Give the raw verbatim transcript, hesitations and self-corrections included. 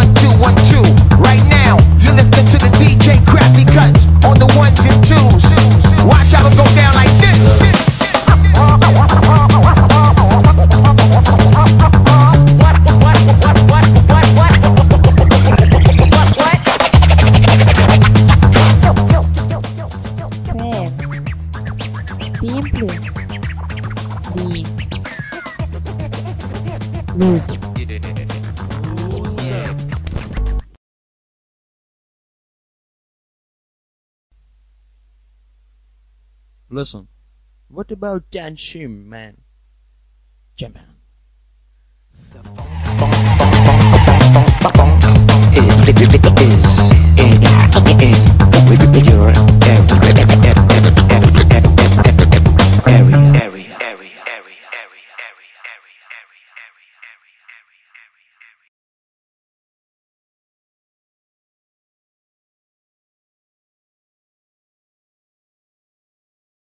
one, two, one, two. Right now, you're listening to the D J Crafty Cuts on the ones and twos. Watch how it go down like this. Music. Listen, what about Tiens, man? Japan.